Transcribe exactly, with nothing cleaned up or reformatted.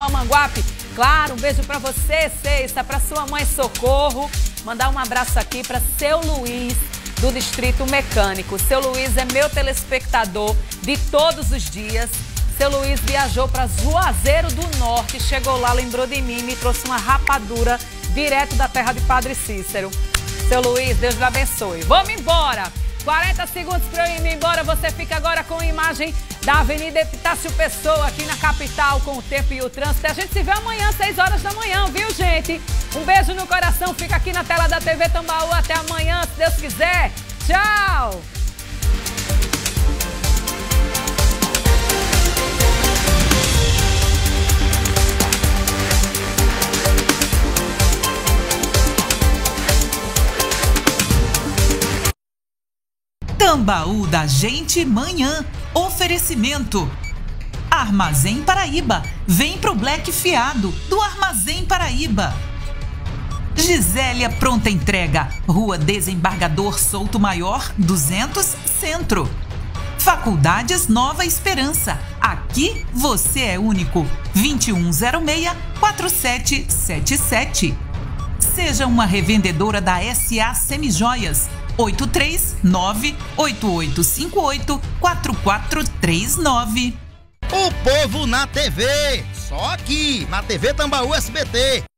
Manguape. Claro, um beijo pra você, Ceissa, pra sua mãe Socorro. Mandar um abraço aqui pra seu Luiz, do Distrito Mecânico. Seu Luiz é meu telespectador de todos os dias. Seu Luiz viajou para Juazeiro do Norte, chegou lá, lembrou de mim, me trouxe uma rapadura direto da terra de Padre Cícero. Seu Luiz, Deus lhe abençoe. Vamos embora! quarenta segundos para eu ir embora. Você fica agora com a imagem da Avenida Epitácio Pessoa, aqui na capital, com o tempo e o trânsito. A gente se vê amanhã, seis horas da manhã, viu, gente? Um beijo no coração. Fica aqui na tela da T V Tambaú. Até amanhã, se Deus quiser. Tchau! Tambaú da gente manhã. Oferecimento. Armazém Paraíba. Vem pro Black Fiado do Armazém Paraíba. Gisélia Pronta Entrega. Rua Desembargador Souto Maior, duzentos, Centro. Faculdades Nova Esperança. Aqui você é único. vinte e um zero seis, quatro sete sete sete. Seja uma revendedora da S A Semijoias. oito três nove, oito oito cinco oito, quatro quatro três nove. O povo na T V, só aqui, na T V Tambaú S B T.